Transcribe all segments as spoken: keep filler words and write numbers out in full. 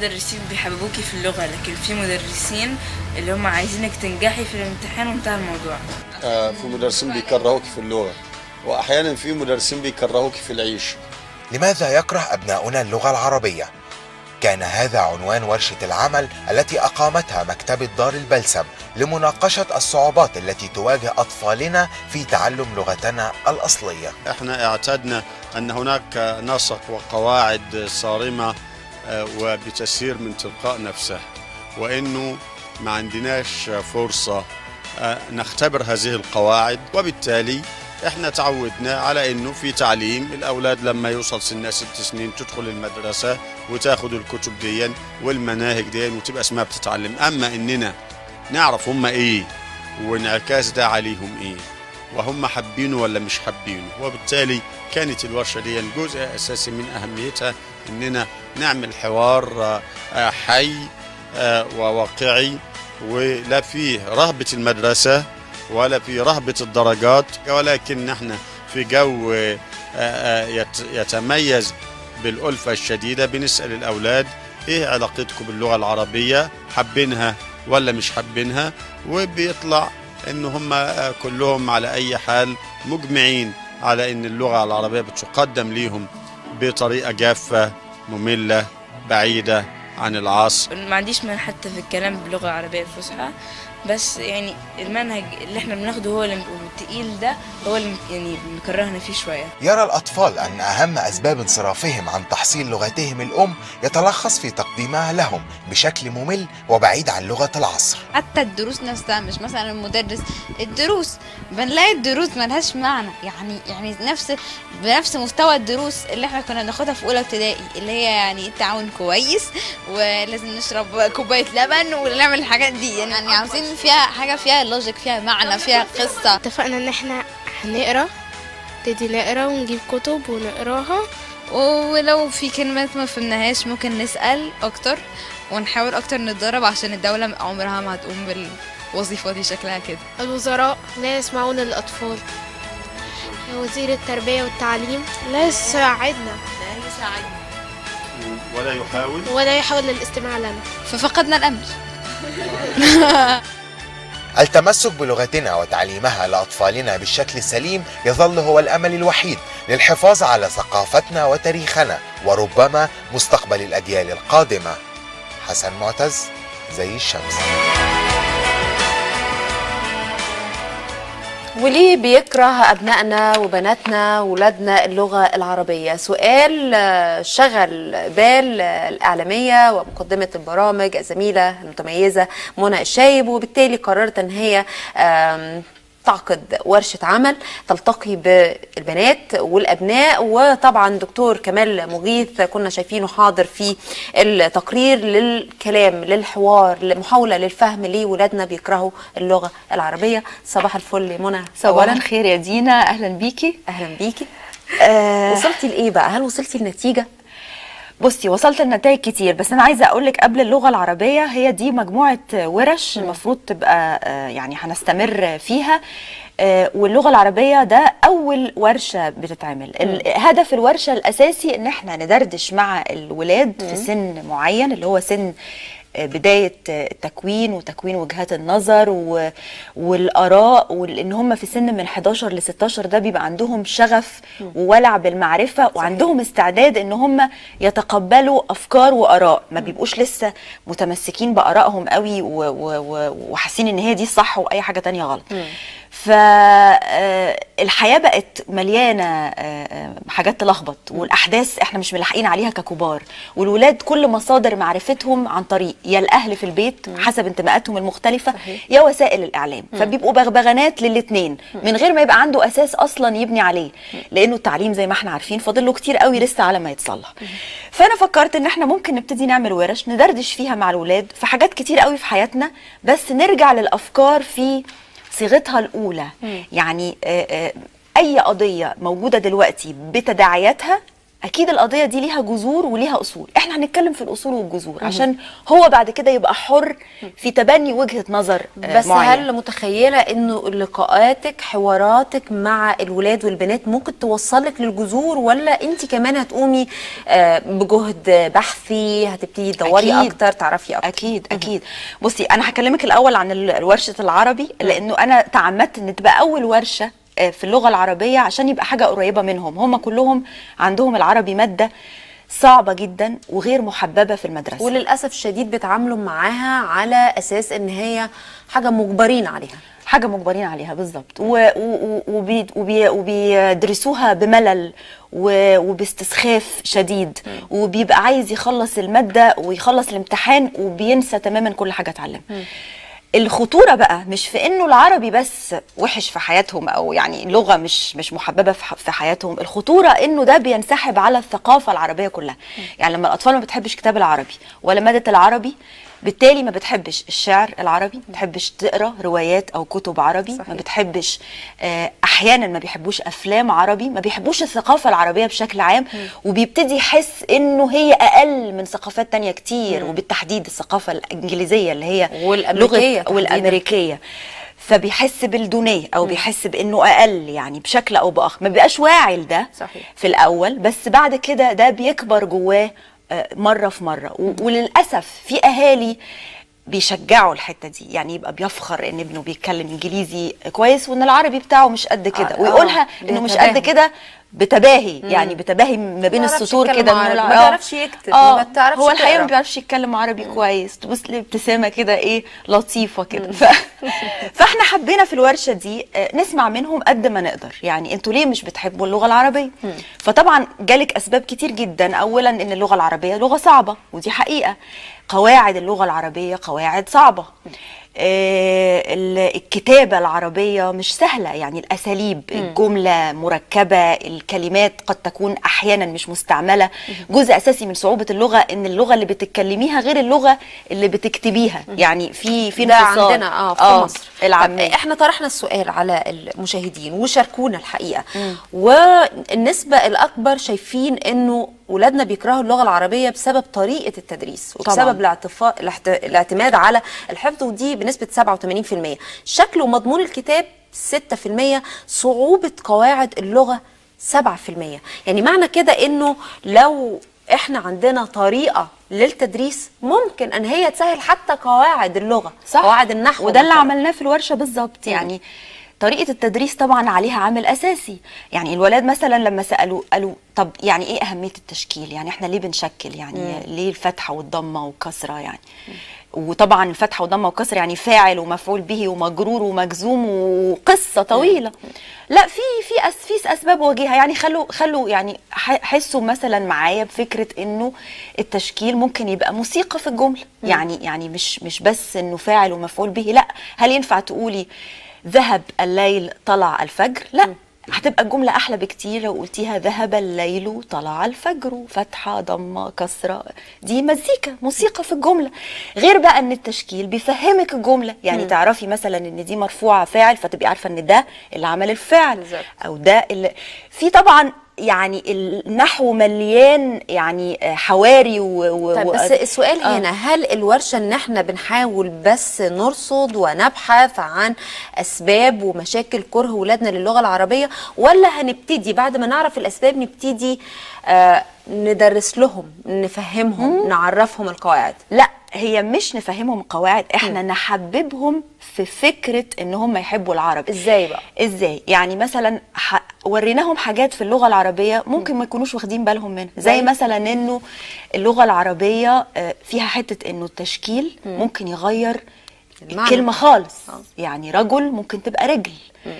مدرسين بيحببوكي في اللغة، لكن في مدرسين اللي هم عايزينك تنجحي في الامتحان وانتهى الموضوع. آه في مدرسين بيكرهوك في اللغة، وأحيانا في مدرسين بيكرهوك في العيش. لماذا يكره أبناؤنا اللغة العربية؟ كان هذا عنوان ورشة العمل التي أقامتها مكتبة دار البلسم لمناقشة الصعوبات التي تواجه أطفالنا في تعلم لغتنا الأصلية. احنا اعتدنا أن هناك نسق وقواعد صارمة وبتسير من تلقاء نفسها، وإنه ما عندناش فرصة نختبر هذه القواعد، وبالتالي احنا تعودنا على انه في تعليم الاولاد لما يوصل سنها ست سنين تدخل المدرسه وتاخد الكتب دي والمناهج دي وتبقى اسمها بتتعلم، اما اننا نعرف هم ايه وانعكاس ده عليهم ايه وهم حابينه ولا مش حابينه. وبالتالي كانت الورشه دي جزء اساسي من اهميتها اننا نعمل حوار حي وواقعي، ولا فيه رهبه المدرسه ولا في رهبة الدرجات، ولكن نحن في جو يتميز بالألفة الشديدة. بنسأل الأولاد إيه علاقتكم باللغة العربية، حابينها ولا مش حابينها، وبيطلع إن هم كلهم على أي حال مجمعين على إن اللغة العربية بتقدم ليهم بطريقة جافة مملة بعيدة عن العصر. ما عنديش مانع حتى في الكلام باللغة العربية الفصحى، بس يعني المنهج اللي احنا بناخده هو اللي التقيل ده هو اللي يعني مكرهنا فيه شويه. يرى الأطفال أن أهم أسباب انصرافهم عن تحصيل لغتهم الأم يتلخص في تقديمها لهم بشكل ممل وبعيد عن لغة العصر. حتى الدروس نفسها، مش مثلا المدرس، الدروس بنلاقي الدروس ملهاش معنى، يعني يعني نفس بنفس مستوى الدروس اللي احنا كنا بناخدها في اولى ابتدائي، اللي هي يعني التعاون كويس ولازم نشرب كوبايه لبن ونعمل الحاجات دي، يعني, يعني عاوزين فيها حاجه فيها لوجيك، فيها معنى، فيها قصه. اتفقنا ان احنا هنقرا، نبتدي نقرا ونجيب كتب ونقراها، ولو في كلمات ما فهمناهاش ممكن نسال اكتر ونحاول اكتر نتدرب، عشان الدوله عمرها ما هتقوم بالوظيفه دي شكلها كده. الوزراء لا يسمعون للاطفال، وزير التربيه والتعليم لا يساعدنا لا يساعدنا ولا يحاول ولا يحاول للاستماع لنا، ففقدنا الامل. التمسك بلغتنا وتعليمها لأطفالنا بالشكل السليم يظل هو الأمل الوحيد للحفاظ على ثقافتنا وتاريخنا وربما مستقبل الأجيال القادمة. حسن معتز، زي الشمس. وليه بيكره أبنائنا وبناتنا وولادنا اللغة العربية؟ سؤال شغل بال الإعلامية ومقدمة البرامج الزميلة المتميزة منى الشايب، وبالتالي قررت أن هي تعقد ورشة عمل تلتقي بالبنات والأبناء، وطبعا دكتور كمال مغيث كنا شايفينه حاضر في التقرير للكلام للحوار لمحاولة للفهم ليه ولادنا بيكرهوا اللغة العربية. صباح الفل منى. صباح الخير يا دينا، أهلا بيكي. أهلا بيكي. آه وصلتي لإيه بقى؟ هل وصلتي لنتيجة؟ بصي، وصلت لنتائج كتير، بس انا عايزه اقول لك قبل اللغه العربيه هي دي مجموعه ورش المفروض تبقى يعني هنستمر فيها، واللغه العربيه ده اول ورشه بتتعمل. هدف الورشه الاساسي ان احنا ندردش مع الولاد في سن معين اللي هو سن بداية التكوين وتكوين وجهات النظر والآراء، وإن هم في سن من حداشر ل ستاشر ده بيبقى عندهم شغف وولع بالمعرفة وعندهم استعداد إن هم يتقبلوا أفكار وآراء، ما بيبقوش لسه متمسكين بآرائهم قوي وحاسين إن هي دي صح وأي حاجة تانية غلط. فالحياة بقت مليانة حاجات تلخبط، والأحداث احنا مش ملاحقين عليها ككبار، والولاد كل مصادر معرفتهم عن طريق يا الأهل في البيت حسب انتماءاتهم المختلفة يا وسائل الإعلام، فبيبقوا بغبغانات للاتنين من غير ما يبقى عنده أساس أصلا يبني عليه، لأنه التعليم زي ما احنا عارفين فاضل له كتير قوي لسه على ما يتصلح. فأنا فكرت إن احنا ممكن نبتدي نعمل ورش ندردش فيها مع الولاد في حاجات كتير قوي في حياتنا، بس نرجع للأفكار في صيغتها الأولى. مم. يعني آآ آآ أي قضية موجودة دلوقتي بتداعياتها اكيد القضيه دي ليها جذور وليها اصول. احنا هنتكلم في الاصول والجذور عشان هو بعد كده يبقى حر في تبني وجهه نظر آه بس معين. هل متخيله انه لقاءاتك حواراتك مع الولاد والبنات ممكن توصلك للجذور، ولا انت كمان هتقومي آه بجهد بحثي، هتبتدي تدوري أكيد. اكتر تعرفي اكتر؟ اكيد اكيد. بصي انا هكلمك الاول عن ال- ورشه العربي، لانه انا تعمدت ان تبقى اول ورشه في اللغه العربيه عشان يبقى حاجه قريبه منهم. هم كلهم عندهم العربي ماده صعبه جدا وغير محببه في المدرسه، وللاسف الشديد بيتعاملوا معاها على اساس ان هي حاجه مجبرين عليها. حاجه مجبرين عليها بالظبط، و- و- وبي- وبي- وبيدرسوها بملل و- وباستسخاف شديد، وبيبقى عايز يخلص الماده ويخلص الامتحان وبينسى تماما كل حاجه اتعلمها. الخطوره بقى مش في انه العربي بس وحش في حياتهم او يعني لغه مش مش محببه في ح- في حياتهم، الخطوره انه ده بينسحب على الثقافه العربيه كلها. يعني لما الاطفال ما بتحبش كتاب العربي ولا ماده العربي، بالتالي ما بتحبش الشعر العربي، ما بتحبش تقرا روايات او كتب عربي، صحيح. ما بتحبش آه، احيانا ما بيحبوش افلام عربي، ما بيحبوش الثقافه العربيه بشكل عام، وبيبتدي يحس انه هي اقل من ثقافات تانية كتير، وبالتحديد الثقافه الانجليزيه اللي هي والأمريكية لغه تحديداً. والامريكيه. فبيحس بالدونيه او بيحس بانه اقل يعني بشكل او باخر، ما بيبقاش واعي لده صحيح. في الاول، بس بعد كده ده بيكبر جواه آه، مره في مره. و- وللاسف في اهالي بيشجعوا الحته دي، يعني يبقى بيفخر ان ابنه بيتكلم انجليزي كويس وان العربي بتاعه مش قد كده، آه، ويقولها آه، انه مش بيتباهى. قد كده بتباهي، يعني بتباهي ما بين بيعرفش السطور يتكلم كده عربي، الع- ما آه. بيعرفش يكتب، آه، ما بتعرفش هو الحقيقه تقرا. ما بيعرفش يتكلم عربي كويس، تبص لي ابتسامه كده ايه لطيفه كده. ف... فاحنا حبينا في الورشه دي آه، نسمع منهم قد ما نقدر، يعني انتوا ليه مش بتحبوا اللغه العربيه؟ فطبعا جالك اسباب كتير جدا. اولا ان اللغه العربيه لغه صعبه، ودي حقيقه. قواعد اللغه العربيه قواعد صعبه. آه، ال- الكتابة العربية مش سهلة، يعني الأساليب، الجملة مركبة، الكلمات قد تكون أحيانا مش مستعملة. جزء أساسي من صعوبة اللغة إن اللغة اللي بتتكلميها غير اللغة اللي بتكتبيها، يعني في في ده انفصال. عندنا اه في آه، مصر. العامية. طب احنا طرحنا السؤال على المشاهدين وشاركونا الحقيقه، والنسبه الاكبر شايفين انه ولادنا بيكرهوا اللغه العربيه بسبب طريقه التدريس وبسبب طبعاً. الاعتفاء الاحت- الاعتماد على الحفظ، ودي بنسبه سبعة وثمانين بالمئة. شكل ومضمون الكتاب ستة بالمئة، صعوبه قواعد اللغه سبعة بالمئة. يعني معنى كده انه لو احنا عندنا طريقه للتدريس ممكن ان هي تسهل حتى قواعد اللغه، صح. قواعد النحو، وده اللي مثلاً. عملناه في الورشه بالظبط. يعني طريقه التدريس طبعا عليها عامل اساسي. يعني الولاد مثلا لما سالوا قالوا طب يعني ايه اهميه التشكيل؟ يعني احنا ليه بنشكل؟ يعني مم. ليه الفتحه والضمه والكسره؟ يعني وطبعا الفتحه والضمه والكسره يعني فاعل ومفعول به ومجرور ومجزوم وقصه طويله. لا، في في أس في اسباب وجيهه. يعني خلوا خلوا يعني ح- حسوا مثلا معايا بفكره انه التشكيل ممكن يبقى موسيقى في الجمله. يعني يعني مش مش بس انه فاعل ومفعول به. لا، هل ينفع تقولي ذهب الليل طلع الفجر؟ لا، هتبقى الجملة أحلى بكتير لو قلتيها ذهب الليل طلع الفجر، فتحة ضمة كسرة. دي مزيكا، موسيقى في الجملة. غير بقى أن التشكيل بيفهمك الجملة، يعني م. تعرفي مثلا أن دي مرفوعة فاعل، فتبقي عارفة أن ده اللي عمل الفعل بالزبط. أو ده اللي في طبعا يعني النحو مليان يعني حواري و... و... طيب بس السؤال آه. هنا، هل الورشة ان احنا بنحاول بس نرصد ونبحث عن اسباب ومشاكل كره ولادنا للغة العربية، ولا هنبتدي بعد ما نعرف الاسباب نبتدي آه ندرس لهم، نفهمهم، مم. نعرفهم القواعد؟ لا، هي مش نفهمهم قواعد، احنا م. نحببهم في فكرة ان هم يحبوا العربي. ازاي بقى؟ ازاي؟ يعني مثلا ح... وريناهم حاجات في اللغة العربية ممكن م. ما يكونوش واخدين بالهم منها، زي, زي مثلا انه اللغة العربية فيها حتة انه التشكيل م. ممكن يغير المعنى. الكلمة خالص. أوه. يعني رجل ممكن تبقى رجل،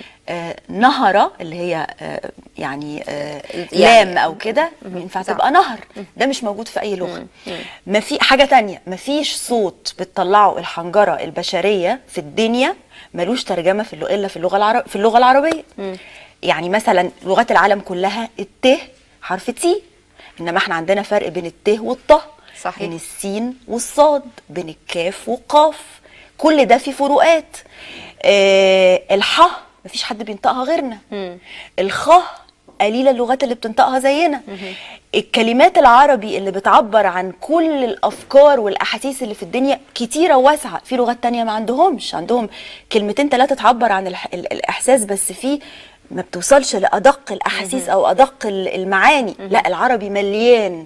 آه نهرة اللي هي آه يعني آه يعني لام او كده ينفع تبقى نهر. ده مش موجود في اي لغة. ما في حاجة تانية، ما فيش صوت بتطلعه الحنجرة البشرية في الدنيا ملوش ترجمة في اللغة الا في اللغة العرب في اللغة العربية. م. يعني مثلا لغات العالم كلها الت حرف تي، انما احنا عندنا فرق بين الت والط، صحيح. بين السين والصاد، بين الكاف والقاف، كل ده فيه فروقات. آه الح مفيش حد بينطقها غيرنا. مم. الخ قليله اللغات اللي بتنطقها زينا. الكلمات العربي اللي بتعبر عن كل الافكار والاحاسيس اللي في الدنيا كتيره وواسعه. في لغات تانية ما عندهمش، عندهم كلمتين ثلاثه تعبر عن الح... الاحساس، بس في ما بتوصلش لادق الاحاسيس او ادق المعاني. لا، العربي مليان.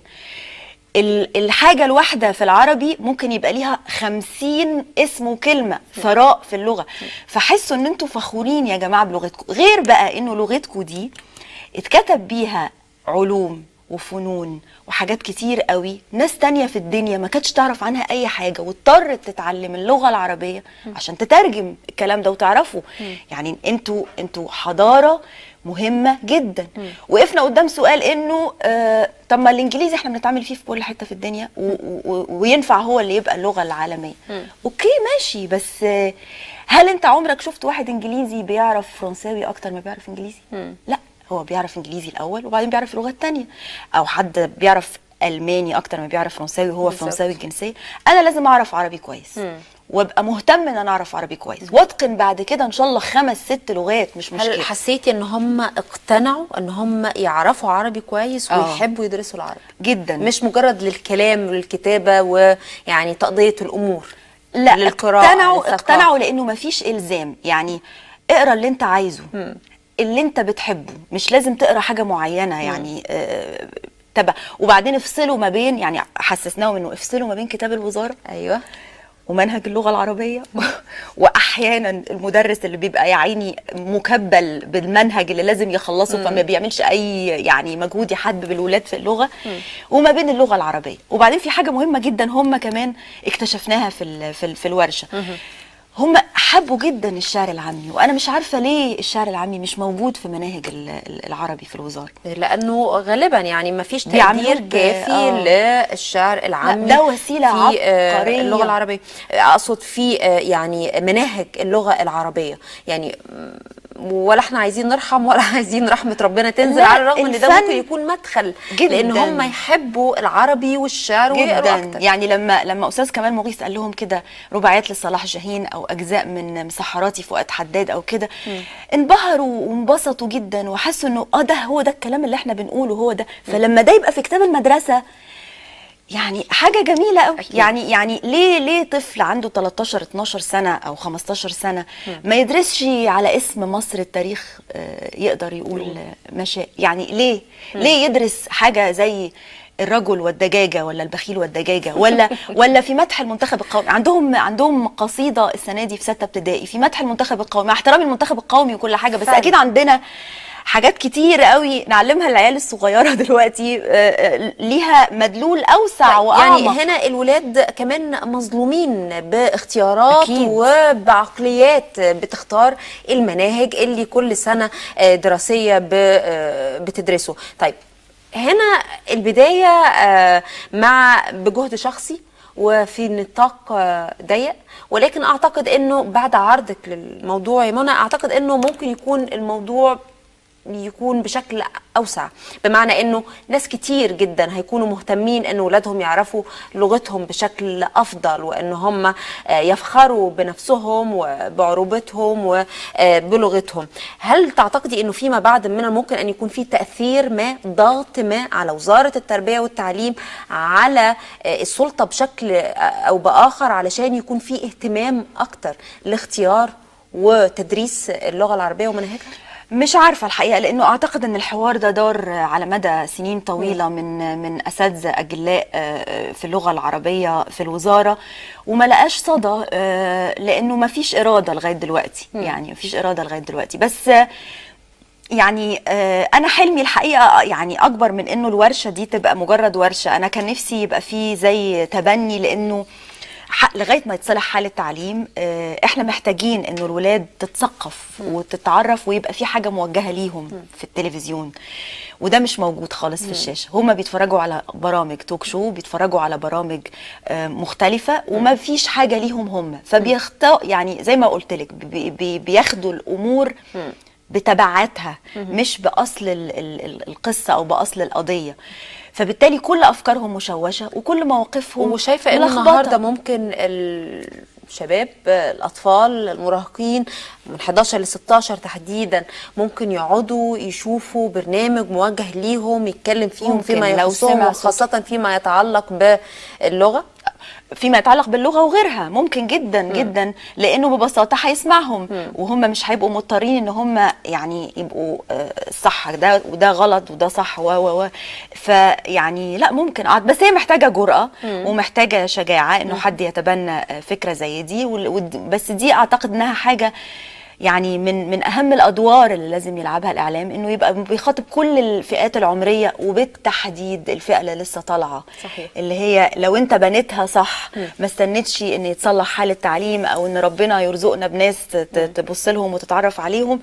الحاجة الواحدة في العربي ممكن يبقى ليها خمسين اسم وكلمة، ثراء في اللغة. فحسوا ان انتوا فخورين يا جماعة بلغتكم، غير بقى انه لغتكم دي اتكتب بيها علوم وفنون وحاجات كتير قوي ناس تانية في الدنيا ما كانتش تعرف عنها اي حاجة، واضطرت تتعلم اللغة العربية عشان تترجم الكلام ده وتعرفوا. يعني انتوا انتوا حضارة مهمة جدا. م. وقفنا قدام سؤال انه آه طب ما الانجليزي احنا بنتعامل فيه في كل حتة في الدنيا و و وينفع هو اللي يبقى اللغة العالمية. م. اوكي ماشي، بس آه هل انت عمرك شفت واحد انجليزي بيعرف فرنساوي اكتر ما بيعرف انجليزي؟ م. لا، هو بيعرف انجليزي الاول وبعدين بيعرف لغات تانية. او حد بيعرف الماني اكتر ما بيعرف فرنساوي وهو فرنساوي الجنسية. انا لازم اعرف عربي كويس. م. وابقى مهتم ان انا اعرف عربي كويس، واتقن بعد كده ان شاء الله خمس ست لغات، مش مشكله. هل حسيتي ان هم اقتنعوا ان هم يعرفوا عربي كويس ويحبوا يدرسوا العربي؟ جدا، مش مجرد للكلام والكتابه ويعني تقضيه الامور. لا، للقراءه. اقتنعوا اقتنعوا لانه ما فيش الزام. يعني اقرا اللي انت عايزه، م. اللي انت بتحبه، مش لازم تقرا حاجه معينه. يعني آه تبع. وبعدين افصلوا ما بين، يعني حسسناهم انه افصلوا ما بين كتاب الوزاره ايوه ومنهج اللغة العربية وأحيانا المدرس اللي بيبقى يا عيني مكبل بالمنهج اللي لازم يخلصه، فما بيعملش أي يعني مجهود يحبب الولاد في اللغة، وما بين اللغة العربية. وبعدين في حاجة مهمة جدا هم كمان اكتشفناها في في, في الورشة. هم حبوا جدا الشعر العامي، وانا مش عارفه ليه الشعر العامي مش موجود في مناهج العربي في الوزاره. لانه غالبا يعني ما فيش تقدير كافي آه. للشعر العامي. ده وسيله في عبقريه اللغه العربيه. اقصد في يعني مناهج اللغه العربيه، يعني ولا احنا عايزين نرحم ولا عايزين رحمه ربنا تنزل، على الرغم ان ده ممكن يكون مدخل جداً. لان هم يحبوا العربي والشعر ويقروا اكتر. يعني لما لما استاذ كمال مغيث قال لهم كده رباعيات لصلاح جاهين او اجزاء من مسحراتي فؤاد حداد او كده، انبهروا وانبسطوا جدا وحسوا انه اه ده هو ده الكلام اللي احنا بنقوله، هو ده. فلما ده يبقى في كتاب المدرسه يعني حاجه جميله قوي. يعني يعني ليه ليه طفل عنده تلتاشر اتناشر سنه او خمستاشر سنه ما يدرسش على اسم مصر التاريخ يقدر يقول مشاء؟ يعني ليه ليه يدرس حاجه زي الرجل والدجاجه ولا البخيل والدجاجه ولا ولا في مدح المنتخب القومي؟ عندهم عندهم قصيده السنه دي في سته ابتدائي في مدح المنتخب القومي، مع احترامي المنتخب القومي وكل حاجه، بس فعلا. اكيد عندنا حاجات كتير قوي نعلمها للعيال الصغيره دلوقتي ليها مدلول اوسع واعمق. يعني هنا الولاد كمان مظلومين باختيارات أكيد. وبعقليات بتختار المناهج اللي كل سنه دراسيه بتدرسه. طيب هنا البدايه مع بجهد شخصي وفي نطاق ضيق، ولكن اعتقد انه بعد عرضك للموضوع يا منى اعتقد انه ممكن يكون الموضوع يكون بشكل اوسع، بمعنى انه ناس كتير جدا هيكونوا مهتمين ان اولادهم يعرفوا لغتهم بشكل افضل، وان هم يفخروا بنفسهم وبعروبتهم وبلغتهم. هل تعتقدي انه فيما بعد من الممكن ان يكون في تاثير ما، ضغط ما على وزاره التربيه والتعليم، على السلطه بشكل او باخر، علشان يكون في اهتمام اكتر لاختيار وتدريس اللغه العربيه ومناهجها؟ مش عارفه الحقيقه، لانه اعتقد ان الحوار ده دار على مدى سنين طويله من من اساتذه اجلاء في اللغه العربيه في الوزاره، وما لقاش صدى لانه ما فيش اراده لغايه دلوقتي. يعني ما فيش اراده لغايه دلوقتي. بس يعني انا حلمي الحقيقه يعني اكبر من انه الورشه دي تبقى مجرد ورشه. انا كان نفسي يبقى في زي تبني، لانه لغايه ما يتصلح حال التعليم احنا محتاجين انه الولاد تتثقف وتتعرف ويبقى في حاجه موجهه ليهم في التلفزيون، وده مش موجود خالص في الشاشه. هما بيتفرجوا على برامج توك شو، بيتفرجوا على برامج مختلفه، وما فيش حاجه ليهم هم، فبيختار يعني زي ما قلت لك بي بي بياخدوا الامور بتبعاتها مش باصل القصه او باصل القضيه، فبالتالي كل افكارهم مشوشه وكل مواقفهم وشايفه ان النهارده ممكن شباب الاطفال المراهقين من حداشر ل ستاشر تحديدا ممكن يقعدوا يشوفوا برنامج موجه ليهم يتكلم فيهم فيما يخصهم وخاصه فيما يتعلق باللغه فيما يتعلق باللغه وغيرها، ممكن جدا م. جدا، لانه ببساطه هيسمعهم م. وهم مش هيبقوا مضطرين ان هم يعني يبقوا صح ده وده غلط وده صح و و فيعني لا ممكن اقعد، بس هي محتاجه جرأه م. ومحتاجه شجاعه انه م. حد يتبنى فكره زي دي، بس دي اعتقد انها حاجه يعني من من اهم الادوار اللي لازم يلعبها الاعلام، انه يبقى بيخاطب كل الفئات العمريه وبالتحديد الفئه اللي لسه طالعه، اللي هي لو انت بنيتها صح م. ما استنتش ان يتصلح حال التعليم او ان ربنا يرزقنا بناس تبص لهم وتتعرف عليهم،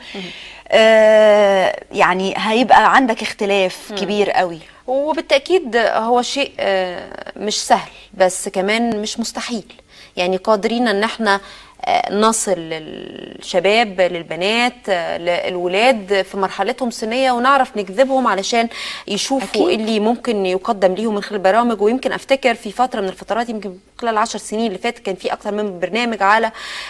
آه يعني هيبقى عندك اختلاف م. كبير قوي. وبالتاكيد هو شيء آه مش سهل بس كمان مش مستحيل، يعني قادرين ان احنا نصل للشباب للبنات للولاد في مرحلتهم السنيه ونعرف نجذبهم علشان يشوفوا أكيد. اللي ممكن يقدم ليهم من خلال برامج. ويمكن افتكر في فتره من الفترات يمكن خلال العشر سنين اللي فاتت كان في اكتر من برنامج على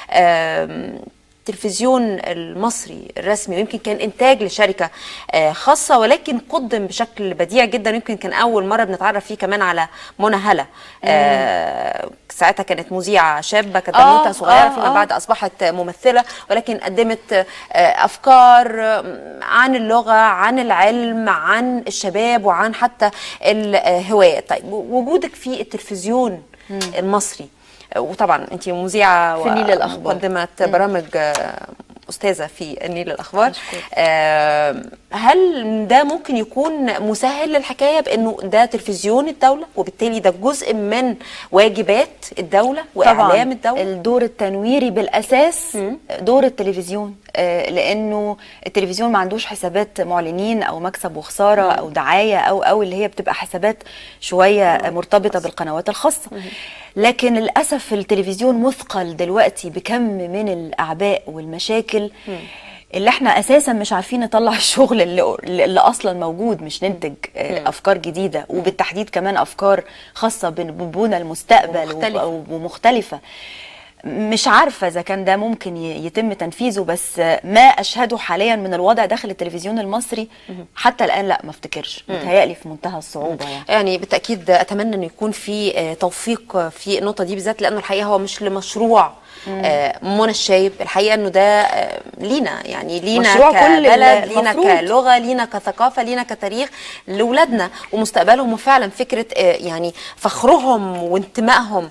التلفزيون المصري الرسمي، ويمكن كان انتاج لشركه خاصه ولكن قدم بشكل بديع جدا. يمكن كان اول مره بنتعرف فيه كمان على منى هلا، آه ساعتها كانت مذيعه شابه كانت بنوته صغيره فيما بعد اصبحت ممثله، ولكن قدمت آه افكار عن اللغه عن العلم عن الشباب وعن حتى الهوايات. طيب وجودك في التلفزيون مم. المصري، وطبعا انت مذيعه في النيل الاخبار ومقدمه برامج استاذه في النيل الاخبار، آه هل ده ممكن يكون مسهل للحكايه بانه ده تلفزيون الدوله وبالتالي ده جزء من واجبات الدوله واعلام الدوله؟ الدور التنويري بالاساس م. دور التلفزيون، آه لانه التلفزيون ما عندوش حسابات معلنين او مكسب وخساره م. او دعايه او او اللي هي بتبقى حسابات شويه م. مرتبطه بالقنوات الخاصه. م. لكن للأسف التلفزيون مثقل دلوقتي بكم من الأعباء والمشاكل م. اللي احنا أساسا مش عارفين نطلع الشغل اللي, اللي أصلا موجود، مش ننتج م. أفكار جديدة وبالتحديد كمان أفكار خاصة ببنى المستقبل ومختلفة. ومختلفة. مش عارفة إذا كان ده ممكن يتم تنفيذه، بس ما أشهده حاليا من الوضع داخل التلفزيون المصري حتى الآن لا ما افتكرش، متهيألي في منتهى الصعوبة يعني. يعني بالتأكيد أتمنى أن يكون في توفيق في النقطة دي بالذات، لأنه الحقيقة هو مش لمشروع منى الشايب، الحقيقة أنه ده لينا، يعني لينا كبلد، لينا كلغة، لينا كثقافة، لينا كتاريخ لأولادنا ومستقبلهم، وفعلا فكرة يعني فخرهم وانتمائهم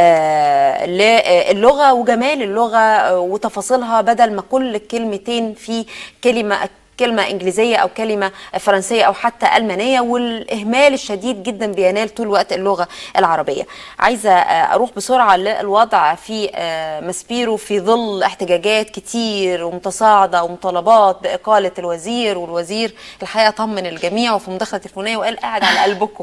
للغة وجمال اللغة وتفاصيلها، بدل ما كل كلمتين في كلمة كلمة إنجليزية أو كلمة فرنسية أو حتى ألمانية، والإهمال الشديد جدا بينال طول الوقت اللغة العربية. عايزة أروح بسرعة للوضع في ماسبيرو في ظل احتجاجات كتير ومتصاعدة ومطالبات بإقالة الوزير، والوزير الحقيقة طمن الجميع وفي مداخلة تليفونية وقال قاعد على قلبكم.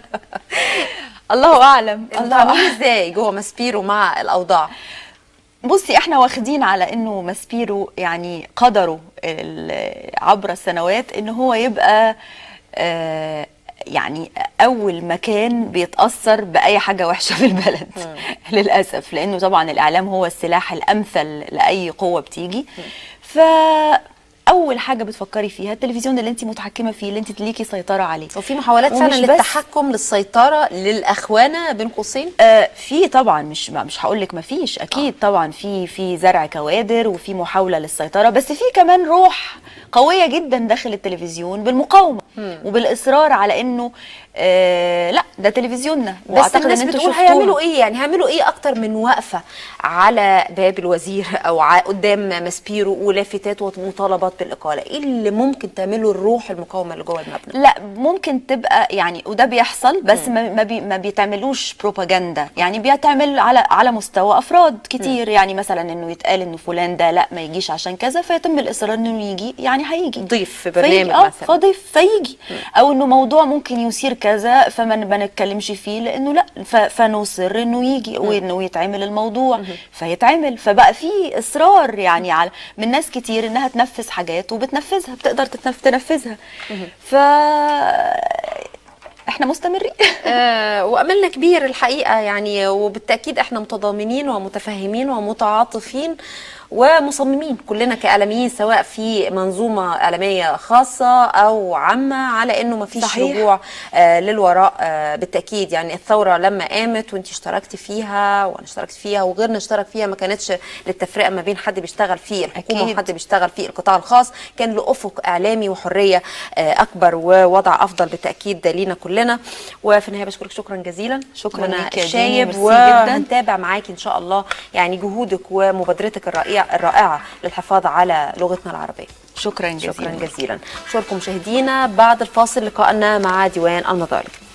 الله أعلم. الله أعلم إزاي جوه ماسبيرو مع الأوضاع؟ بصي احنا واخدين على انه ماسبيرو يعني قدره عبر السنوات ان هو يبقى آه يعني اول مكان بيتاثر باي حاجه وحشه في البلد للاسف، لانه طبعا الاعلام هو السلاح الامثل لاي قوه بتيجي. ف اول حاجه بتفكري فيها التلفزيون اللي انت متحكمه فيه، اللي انت ليكي سيطره عليه. وفي محاولات فعلا للتحكم للسيطره للاخوانه بين قوسين؟ آه في طبعا، مش مش هقول لك ما فيش، اكيد آه. طبعا في في زرع كوادر وفي محاوله للسيطره، بس في كمان روح قويه جدا داخل التلفزيون بالمقاومه م. وبالاصرار على انه آه لا ده تلفزيوننا. بس الناس بتقول هيعملوا ايه؟ يعني هيعملوا ايه اكتر من واقفه على باب الوزير او قدام ماسبيرو ولافتات ومطالبات بالاقاله؟ ايه اللي ممكن تعمله الروح المقاومه اللي جوه المبنى؟ لا ممكن تبقى يعني، وده بيحصل بس م. ما بي ما بيتعملوش بروباجندا، يعني بيتعمل على على مستوى افراد كتير. م. يعني مثلا انه يتقال انه فلان ده لا ما يجيش عشان كذا، فيتم الاصرار انه يجي، يعني هيجي ضيف في برنامج مثلا، اه فضيف فيجي. م. او انه موضوع ممكن يثير كذا فما بنتكلمش فيه لانه لا، فنصر انه يجي وانه يتعمل الموضوع فيتعمل. فبقى في اصرار يعني على من ناس كتير انها تنفذ حاجات وبتنفذها، بتقدر تنفذها. ف احنا مستمرين. آه واملنا كبير الحقيقه يعني، وبالتاكيد احنا متضامنين ومتفهمين ومتعاطفين ومصممين كلنا كإعلاميين، سواء في منظومة إعلامية خاصة أو عامة، على إنه ما فيش رجوع آه للوراء. آه بالتأكيد يعني الثورة لما قامت وانت اشتركتي فيها وأنا اشتركت فيها وغيرنا اشترك فيها، ما كانتش للتفرقة ما بين حد بيشتغل في الحكومة أكيد وحد بيشتغل في القطاع الخاص، كان لأفق إعلامي وحرية آه أكبر ووضع أفضل بالتأكيد لينا كلنا. وفي النهاية بشكرك شكرا جزيلا، شكرا لك الشايب، وهنتابع معاكي إن شاء الله يعني جهودك ومبادرتك الرائعة الرائعة للحفاظ على لغتنا العربية. شكرا جزيلا. شكرا جزيلا. شكرا مشاهدينا، بعد الفاصل لقاءنا مع ديوان المظالم.